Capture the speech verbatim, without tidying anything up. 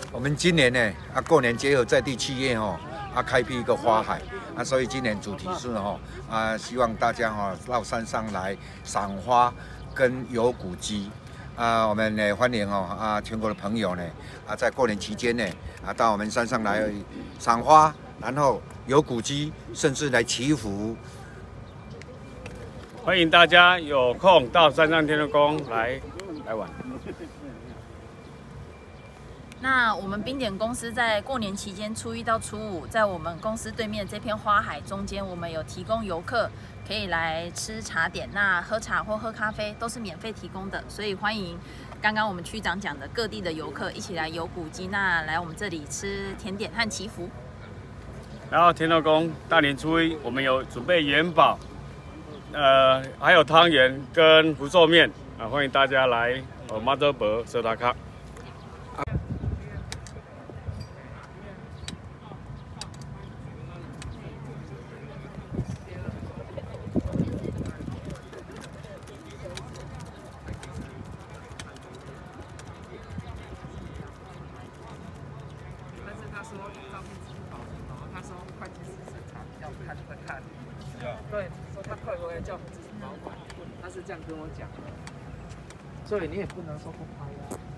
我们今年呢啊过年结合在地企业哦啊开辟一个花海啊，所以今年主题是哦啊希望大家哈、哦、到山上来赏花跟游古迹啊，我们呢欢迎哦啊全国的朋友呢啊在过年期间呢啊到我们山上来赏花，然后游古迹，甚至来祈福。 欢迎大家有空到山上天后宫来来玩。 那我们冰点公司在过年期间初一到初五，在我们公司对面这片花海中间，我们有提供游客可以来吃茶点，那喝茶或喝咖啡都是免费提供的，所以欢迎刚刚我们区长讲的各地的游客一起来游古迹，那来我们这里吃甜点和祈福。 然后天后宫大年初一，我们有准备元宝，呃，还有汤圆跟福寿面啊，欢迎大家来呃妈祖婆收打卡。 但是他说照片支付宝什么，他说会计师审查要看会看，对，说他快回来叫我们自己保管，他是这样跟我讲的，所以你也不能说不拍啊。